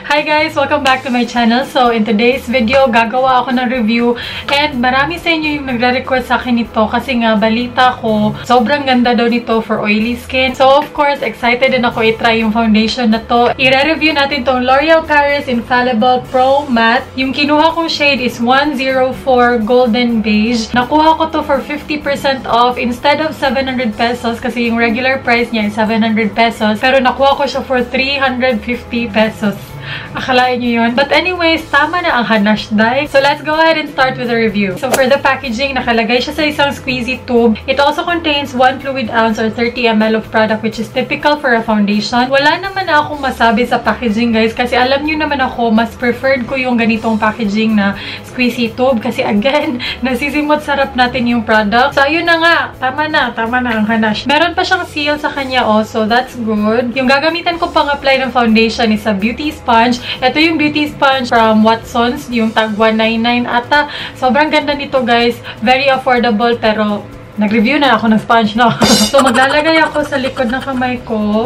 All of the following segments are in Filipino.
Hi guys! Welcome back to my channel. So, in today's video, gagawa ako ng review and marami sa inyo yung nagre-request sa akin nito kasi nga balita ko, sobrang ganda daw nito for oily skin. So, of course, excited din ako i-try yung foundation na to. I-review natin tong L'Oreal Paris Infallible Pro Matte. Yung kinuha kong shade is 104 Golden Beige. Nakuha ko to for 50% off instead of 700 pesos kasi yung regular price niya is 700 pesos. Pero nakuha ko siya for 350 pesos. Akalain nyo yun. But anyways, tama na ang Hanash dye. So let's go ahead and start with the review. So for the packaging, nakalagay siya sa isang squeezy tube. It also contains 1 fluid ounce or 30 ml of product which is typical for a foundation. Wala naman na akong masabi sa packaging guys kasi alam nyo naman ako, mas preferred ko yung ganitong packaging na squeezy tube kasi again, nasisimot sarap natin yung product. So ayun na nga, tama na ang Hanash. Meron pa siyang seal sa kanya also, that's good. Yung gagamitan ko pang apply ng foundation is a beauty sponge. Ito yung beauty sponge from Watsons, yung tag 199 ata. Sobrang ganda nito guys. Very affordable pero nag-review na ako ng sponge, no? So maglalagay ako sa likod ng kamay ko.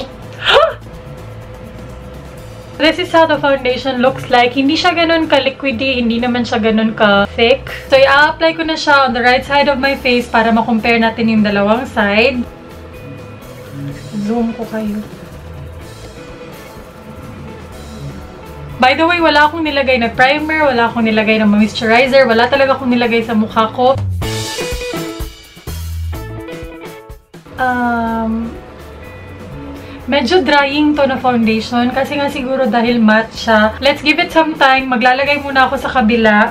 This is how the foundation looks like. Hindi siya ganun ka-liquidy, hindi naman siya ganun ka-thick. So i-apply ko na siya on the right side of my face para ma-compare natin yung dalawang side. Zoom ko kayo. By the way, wala akong nilagay na primer, wala akong nilagay na moisturizer, wala talaga akong nilagay sa mukha ko. Medyo drying to na foundation kasi nga siguro dahil matte siya. Let's give it some time. Maglalagay muna ako sa kabila.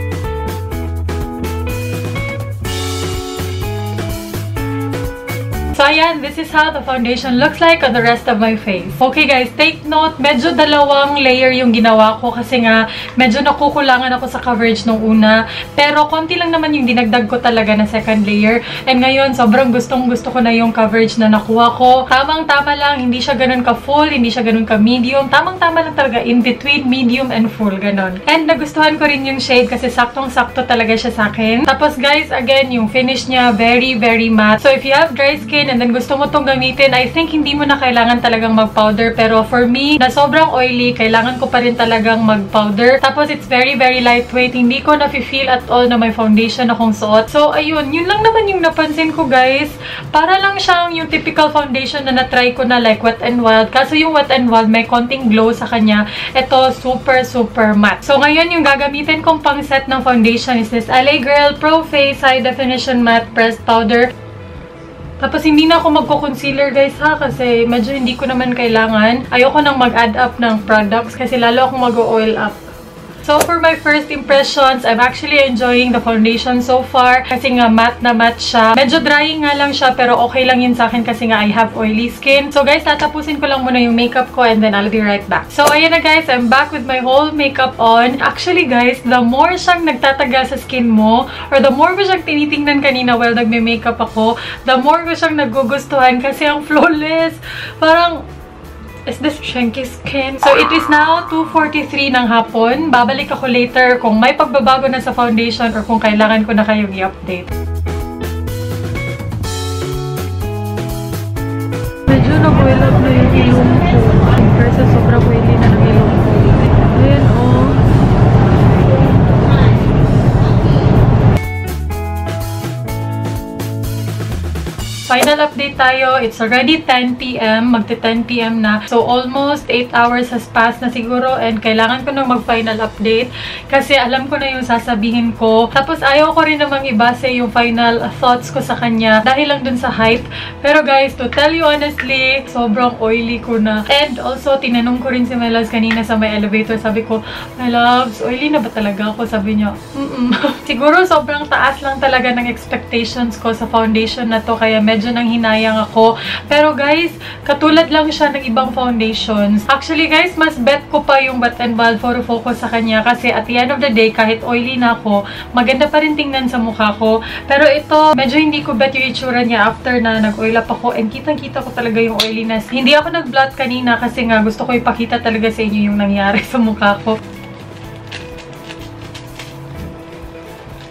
So, ayan, this is how the foundation looks like on the rest of my face. Okay guys, take note, medyo dalawang layer yung ginawa ko kasi nga medyo nakukulangan ako sa coverage nung una. Pero konti lang naman yung dinagdag ko talaga na second layer. And ngayon, sobrang gustong-gusto ko na yung coverage na nakuha ko. Tamang-tama lang, hindi siya ganun ka-full, hindi siya ganun ka-medium. Tamang-tama lang talaga, in between medium and full, ganun. And nagustuhan ko rin yung shade kasi saktong-sakto talaga siya sa akin. Tapos guys, again, yung finish niya, very, very matte. So if you have dry skin, and then gusto mo tong gamitin, I think hindi mo na kailangan talagang mag-powder. Pero for me, na sobrang oily, kailangan ko pa rin talagang mag-powder. Tapos it's very, very lightweight. Hindi ko na-feel at all na may foundation akong suot. So ayun, yun lang naman yung napansin ko guys. Para lang siyang yung typical foundation na na-try ko na like Wet n Wild. Kaso yung Wet n Wild, may konting glow sa kanya. Ito, super, super matte. So ngayon, yung gagamitin kong pang set ng foundation is this LA Girl Pro Face High Definition Matte Pressed Powder. Tapos, hindi na ako magko-concealer guys ha, kasi medyo hindi ko naman kailangan. Ayoko nang mag-add up ng products kasi lalo akong mag-oil up. So, for my first impressions, I'm actually enjoying the foundation so far kasi nga matte na matte siya. Medyo drying nga lang siya pero okay lang yun sa akin kasi nga I have oily skin. So, guys, tatapusin ko lang muna yung makeup ko and then I'll be right back. So, ayan na guys, I'm back with my whole makeup on. Actually, guys, the more siyang nagtatagal sa skin mo or the more ko siyang tinitingnan kanina while nagme-makeup ako, the more ko siyang nagugustuhan kasi ang flawless. Parang is this chunky skin? So, it is now 2:43 ng hapon. Babalik ako later kung may pagbabago na sa foundation or kung kailangan ko na kayong i-update. Medyo nag-oil up na yung ilong ko. Kasi sobrang oily na ng ilong ko. Ayan, oh. Final update tayo. It's already 10 PM. Magte-10 PM na. So, almost 8 hours has passed na siguro and kailangan ko nang mag-final update kasi alam ko na yung sasabihin ko. Tapos, ayaw ko rin namang ibase yung final thoughts ko sa kanya dahil lang dun sa hype. Pero guys, to tell you honestly, sobrang oily ko na. And also, tinanong ko rin si my loves kanina sa may elevator. Sabi ko, my loves, oily na ba talaga ako? Sabi niya, Siguro, sobrang taas lang talaga ng expectations ko sa foundation na to kaya medyo nang hinayang ako. Pero guys, katulad lang siya ng ibang foundations. Actually guys, mas bet ko pa yung Wet n Wild for focus sa kanya kasi at the end of the day, kahit oily na ako, maganda pa rin tingnan sa mukha ko. Pero ito, medyo hindi ko bet yung itsura niya after na nag-oil up ako and kitang-kita ko talaga yung oiliness. Hindi ako nag-blot kanina kasi nga gusto ko ipakita talaga sa inyo yung nangyari sa mukha ko.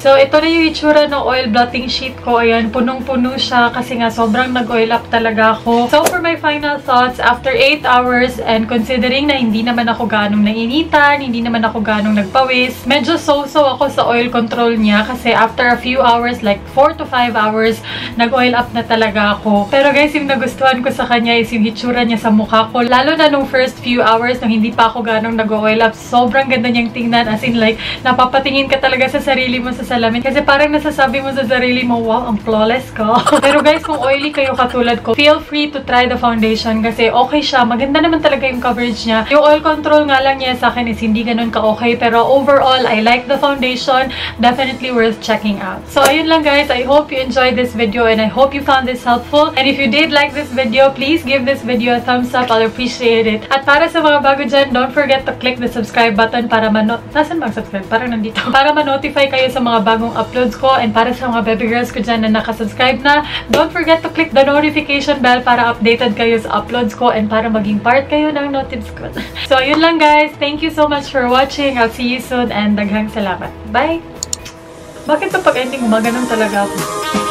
So, ito na yung itsura ng oil blotting sheet ko. Ayan, punong-puno siya kasi nga sobrang nag-oil up talaga ako. So, for my final thoughts, after 8 hours and considering na hindi naman ako ganong nainitan, hindi naman ako ganong nagpawis, medyo so-so ako sa oil control niya kasi after a few hours, like 4 to 5 hours, nag-oil up na talaga ako. Pero guys, yung nagustuhan ko sa kanya is yung itsura niya sa mukha ko. Lalo na nung first few hours nung hindi pa ako ganong nag-oil up, sobrang ganda niyang tingnan. As in like, napapatingin ka talaga sa sarili mo sa salamin. Kasi parang nasasabi mo sa sarili mo, wow, ang flawless ko. Pero guys, kung oily kayo katulad ko, feel free to try the foundation kasi okay siya. Maganda naman talaga yung coverage niya. Yung oil control nga lang niya sa akin is hindi ganun ka-okay. Pero overall, I like the foundation. Definitely worth checking out. So, ayun lang guys. I hope you enjoyed this video and I hope you found this helpful. And if you did like this video, please give this video a thumbs up. I'll appreciate it. At para sa mga bago dyan, don't forget to click the subscribe button para nasan bang subscribe? Parang nandito. Para ma-notify kayo sa mga bagong uploads ko. And para sa mga baby girls ko dyan na nakasubscribe na, don't forget to click the notification bell para updated kayo sa uploads ko and para maging part kayo ng notifs ko. So, yun lang guys. Thank you so much for watching. I'll see you soon and daghang salamat. Bye! Bakit kapag ending gumaganong talaga ako?